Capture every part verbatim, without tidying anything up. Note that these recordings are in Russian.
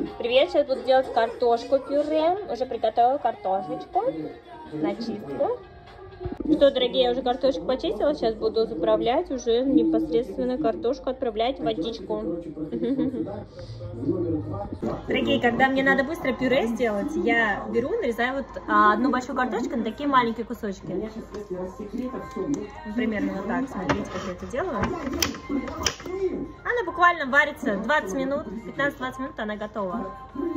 Привет, сейчас буду делать картошку пюре. Уже приготовила картошечку на чистку. Что, дорогие, я уже картошку почистила. Сейчас буду заправлять уже непосредственно картошку, отправлять в водичку. Дорогие, когда мне надо быстро пюре сделать, я беру, нарезаю вот одну большую картошку на такие маленькие кусочки. Примерно вот так, смотрите, как я это делаю. Она буквально варится двадцать минут, пятнадцать-двадцать минут, она готова.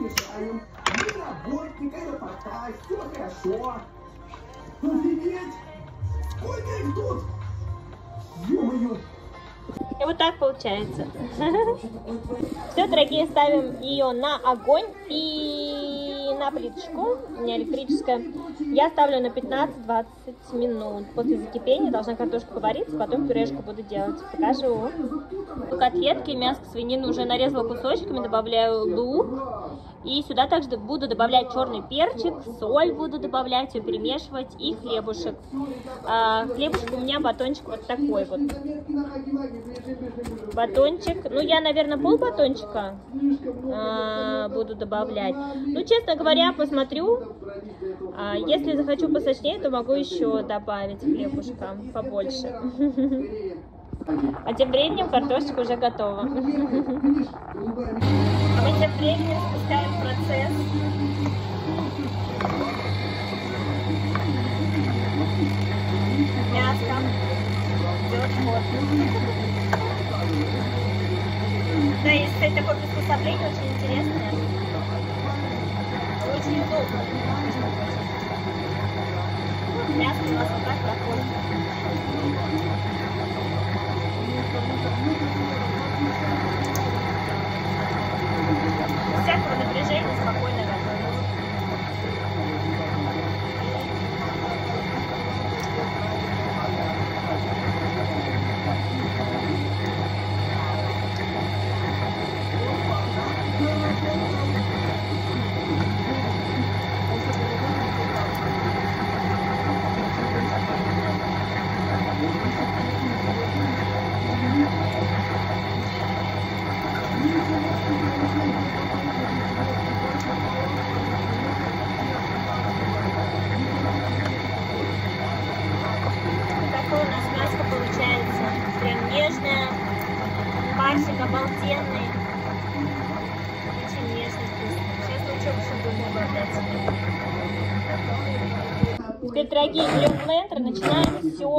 И вот так получается. Все, дорогие, ставим ее на огонь и на плиточку. У меня электрическая. Я ставлю на пятнадцать-двадцать минут. После закипения должна картошка повариться, потом пюрешку буду делать. Покажу. Котлетки, мясо, свинину уже нарезала кусочками, добавляю лук. И сюда также буду добавлять черный перчик, соль буду добавлять, все перемешивать и хлебушек. А, хлебушек у меня батончик вот такой вот. Батончик, ну я, наверное, пол батончика а, буду добавлять. Ну, честно говоря, посмотрю. А, если захочу посочнее, то могу еще добавить хлебушка побольше. А тем временем картошечка уже готова. А мы тем временем спускаем процесс. Мяско. Делать ход. Да, есть, кстати, такое приспособление очень интересное. Очень удобно. Мяско у нас вот так проходит. Всякого напряжения, спокойно готовить. Парсик обалденный. Очень нежный, вкусный. Сейчас лучок еще будем добавлять. Теперь, дорогие, берем блендер, начинаем все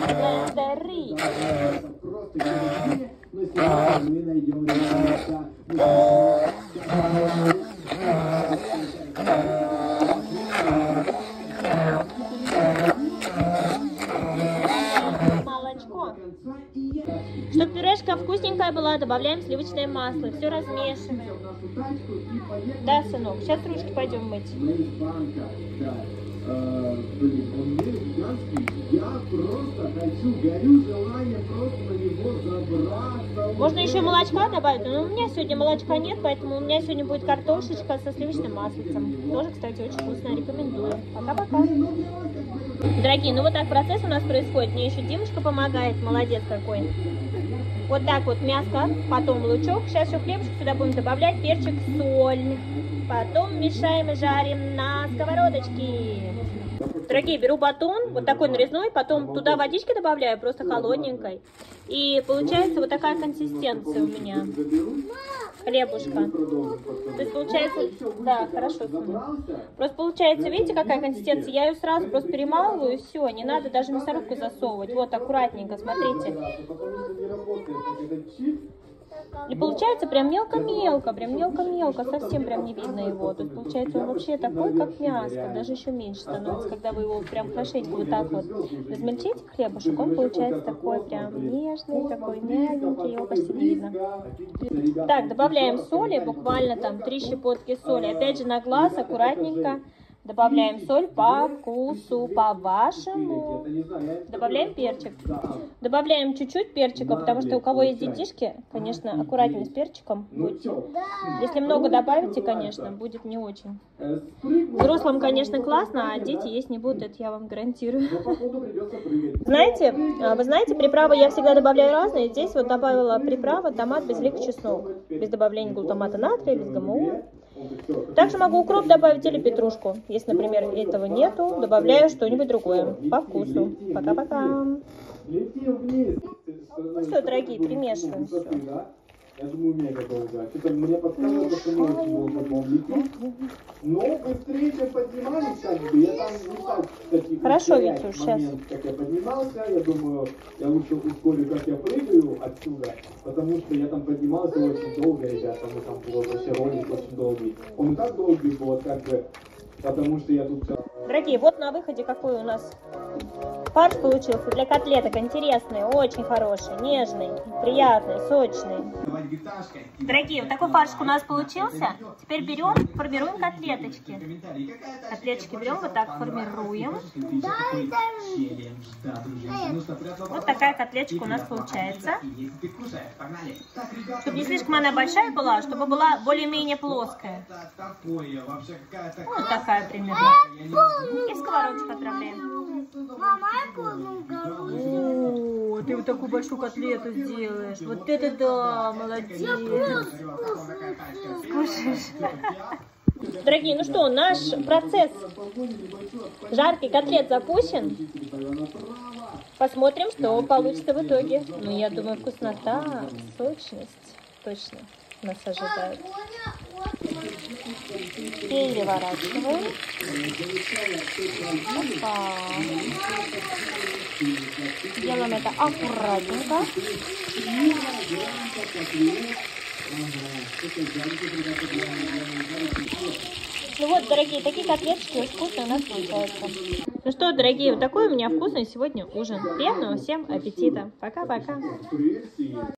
Чтобы пюрешка вкусненькая была, добавляем сливочное масло. Все размешиваем. Да, сынок, сейчас ручки пойдем мыть. Можно еще молочка добавить, но у меня сегодня молочка нет, поэтому у меня сегодня будет картошечка со сливочным маслицем. Тоже, кстати, очень вкусно, рекомендую. Пока-пока. Дорогие, ну вот так процесс у нас происходит. Мне еще Димочка помогает, молодец какой. Вот так вот мяско, потом лучок. Сейчас еще хлебушек сюда будем добавлять, перчик, соль. Потом мешаем и жарим на сковородочке. Дорогие, беру батон, вот такой нарезной, потом туда водички добавляю, просто холодненькой. И получается вот такая консистенция у меня. Хлебушка. То есть получается, да, хорошо. Просто получается, видите, какая консистенция? Я ее сразу просто перемалываю и все, не надо даже мясорубку засовывать. Вот аккуратненько, смотрите. И получается прям мелко-мелко, прям мелко-мелко, совсем прям не видно его. То есть получается он вообще такой, как мяско, даже еще меньше становится. Когда вы его прям хорошенько вот так вот размельчите, хлебушек, он получается такой прям нежный, такой мягенький, его почти не видно. Так, добавляем соли, буквально там три щепотки соли. Опять же на глаз, аккуратненько. Добавляем соль по вкусу, по вашему. Добавляем перчик. Добавляем чуть-чуть перчика, потому что у кого есть детишки, конечно, аккуратнее с перчиком будьте. Если много добавите, конечно, будет не очень. Взрослым, конечно, классно, а дети есть не будут, это я вам гарантирую. Знаете, вы знаете, приправы я всегда добавляю разные. Здесь вот добавила приправа томат, базилик, чеснок. Без добавления глутамата натрия, без ГМО. Также могу укроп добавить или петрушку. Если, например, этого нету, добавляю что-нибудь другое по вкусу. Пока-пока. Ну все, дорогие, перемешиваем все. Я думаю, мега долго. Что-то мне подсказывает, что мы очень долго будем лететь. Но быстрее, чем поднимались, как бы, я там не стал, кстати, хорошо, Витюш, сейчас. Момент, как я поднимался, я думаю, я лучше ускорю, как я прыгаю отсюда, потому что я там поднимался очень долго, ребята, мы там было вообще ролик очень долгий. Он и так долгий был, как бы, потому что я тут все... Дорогие, вот на выходе какой у нас фарш получился для котлеток. Интересный, очень хороший, нежный, приятный, сочный. Дорогие, вот такой фарш у нас получился. Теперь берем, формируем котлеточки. Котлеточки берем, вот так формируем. Вот такая котлеточка у нас получается. Чтобы не слишком она большая была, чтобы была более-менее плоская. Вот такая примерно. И сковородочку отправляем. Мама, я помню. О, ты вот такую большую котлету сделаешь. Вот это да, молодец. Скушаешь. Дорогие, ну что, наш процесс жарки котлет запущен. Посмотрим, что получится в итоге. Ну, я думаю, вкуснота, сочность точно нас ожидает. Переворачиваем. Опа. Делаем это аккуратненько. Ну вот, дорогие, такие котлеточки очень вкусные у нас получаются. Ну что, дорогие, вот такой у меня вкусный сегодня ужин. Приятного всем аппетита. Пока-пока.